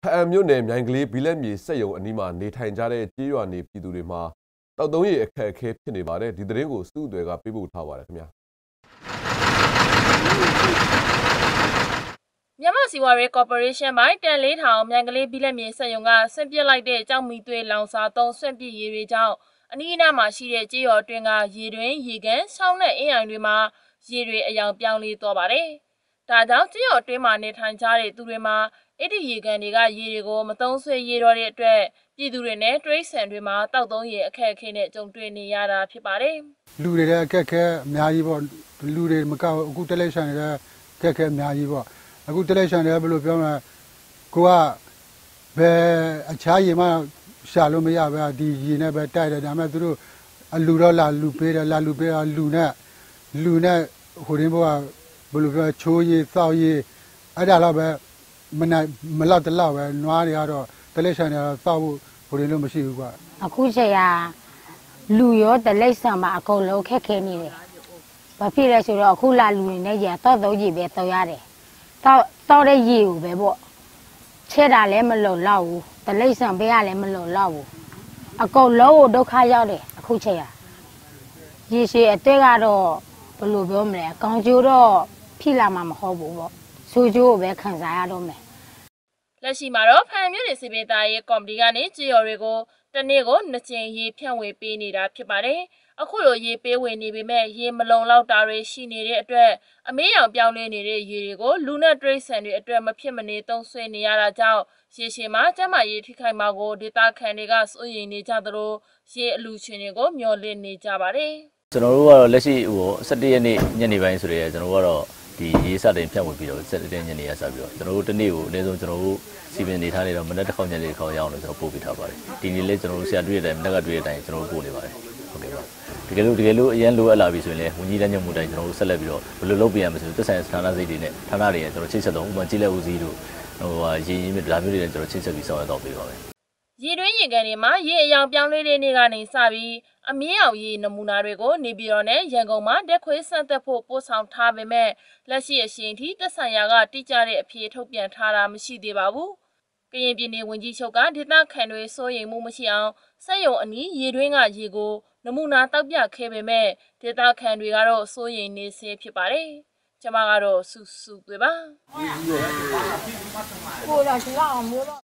ဖအံမြို့နယ်မြိုင်ကလေးဘီလက်မြေစက်ရုံအနီးမှာနေထိုင်ကြတဲ့ကြေးရွာနေပြည်သူတွေမှာတောက်သုံးရည်အခက်အခဲဖြစ်နေပါတယ်ဒီသတင်းကိုစုအွယ်ကပေးပို့ထားပါတယ်ခင်ဗျာမြန်မာစီဝါရေးကော်ပိုရေးရှင်းပိုင်းတန်လေးထောင်မြိုင်ကလေးဘီလက်မြေစက်ရုံကဆင့်ပစ်လိုက်တဲ့ကြောက်မီသွေးလောင်စာသုံးဆွန့်ပစ်ရည်တွေကြောင့်အနီးအနားမှာရှိတဲ့ကြေးရွာတွင်းကရေတွင်းရေကန်ဆောင်းတဲ့အင်းအိုင်တွေမှာရေတွေအယောင်ပြောင်းလဲသွားပါတယ်ဒါကြောင့်ကြေးရွာတွင်းမှာနေထိုင်ကြတဲ့သူတွေမှာအဲ့ဒီရေကန်တွေကရေတွေကိုမသုံးဆွေရေတော်တဲ့အတွက်ပြည်သူတွေနဲ့တွိဆန်တွေမှာတောက်သုံးရေအခက်အခဲနဲ့ကြုံတွေ့နေရတာဖြစ်ပါတယ်လူတွေလည်းအခက်အခဲအများကြီးပေါ့လူတွေမကောက်အခုတက်လက်ဆန်တွေလည်းအခက်အခဲအများကြီးပေါ့အခုတက်လက်ဆန်တွေဘယ်လိုပြောမလဲကိုကဘယ်အခြားရေမှရှာလို့မရပဲဒီရေနဲ့ပဲတိုက်တယ်ဒါပေမဲ့သူတို့အလူတော့လာလူပေးတယ်လာလူပေးတော့လူနဲ့ဟိုရင်းဘောကဘယ်လိုပြောချိုးရည်စောက်ရည်အဲ့ဒါတော့ပဲမလောက်တလောက်ပဲနွားတွေကတော့တလိษံတွေကတော့စောက်ဖို့ဟိုရင်းလို့မရှိဘူးကွာအခုချက်ရလူရောတလိษံမှာအကုန်လုံးခက်ခဲနေတယ်ဘာဖြစ်လဲဆိုတော့အခုလာလူတွေနဲ့ရတော့တော့ကြီးပဲတော့ရတယ်တော့တဲ့ရေကိုပဲပေါ့ချဲတာလည်းမလုံလောက်ဘူးတလိษံပေးရလည်းမလုံလောက်ဘူးအကုန်လုံးကိုဒုက္ခရောက်တယ်အခုချက်ရရေရှည်အတက်ကတော့ဘယ်လိုပြောမလဲကောင်းကျိုးတော့ဖြစ်လာမှာမဟုတ်ဘူးပေါ့ဆိုးကျိုးကိုပဲခံစားရတော့မယ်လက်ရှိမှာတော့ဖန်မြို့နယ်စီပင်သားရေးကော်မတီကနေကြေးရော်တွေကိုတနေ့ကို2ကြိမ်ရေဖြန့်ဝေပေးနေတာဖြစ်ပါတယ်အခုလိုရေပေးဝေနေပေမဲ့ရေမလုံလောက်တာတွေရှိနေတဲ့အတွက်အမေးရောင်ပြောင်းလဲနေတဲ့ရေတွေကိုလူနဲ့တွိဆန်တွေအတွက်မဖြစ်မနေသုံးဆွဲနေရတာကြောင့်ရေရှည်မှာကျန်းမာရေးထိခိုက်မှာကိုဒေသခံတွေကစိုးရိမ်နေကြသလိုရေအလူရှင်တွေကိုမျှော်လင့်နေကြပါတယ်ကျွန်တော်တို့ကတော့လက်ရှိ17ရက်နေ့ညနေပိုင်းဆိုရဲကျွန်တော်တို့ကတော့ဒီရေးစတင်ဖြန့်ဝေပြီးတော့17ရက်ညနေရစပြီးတော့ကျွန်တော်တို့တနေ့ကိုအနည်းဆုံးကျွန်တော်တို့စီပင်နေထားနေတော့မနေ့တစ်ခေါက်ညနေတစ်ခေါက်ရအောင်လို့ကျွန်တော်ပို့ပေးထားပါတယ်ဒီနေ့လေးကျွန်တော်တို့ဆရာတွေ့တဲ့အတိုင်းမနေ့ကတွေ့တဲ့အတိုင်းကျွန်တော်တို့ပို့နေပါတယ်ဟုတ်ကဲ့ပါတကယ်လို့အရင်လိုအပ်လာပြီဆိုရင်လည်းဝန်ကြီးတန်းညွှန်မှုတိုင်းကျွန်တော်တို့ဆက်လက်ပြီးတော့ဘယ်လိုလုပ်ပြရမလဲဆိုတော့သက်ဆိုင်ရာဌာနစိတ်တွေနဲ့ဌာနတွေကျွန်တော်ချိတ်ဆက်တော့ဥပမာကြီးလက်ဦးစီးတို့ရေရင်မြစ်ဒါမျိုးတွေလည်းကျွန်တော်ချိတ်ဆက်ပြီးဆောင်ရွက်တော့ပေးပါမယ်ရေတွင်းရေကန်တွေမှာရေအယောင်ပြောင်းလဲတဲ့နေ့ကနေစပြီးအမြင့်အောင်ရေနမူနာတွေကိုနေပြည်တော်နဲ့ရန်ကုန်မှာတက်ခွေးဆန့်သက်ဖို့ပို့ဆောင်ထားပေမဲ့လက်ရှိအချိန်ထိသက်ဆိုင်ရာကတိကျတဲ့အဖြေထုတ်ပြန်ထားတာမရှိသေးပါဘူး။ကရင်ပြည်နယ်ဝန်ကြီးချုပ်ကဒေသခံတွေစိုးရိမ်မှုမရှိအောင်စက်ရုံအနီးရေတွင်းကရေကိုနမူနာတောက်ပြခဲ့ပေမဲ့ဒေသခံတွေကတော့စိုးရိမ်နေဆဲဖြစ်ပါတယ်။ကျွန်မကတော့စုသွေးပါ။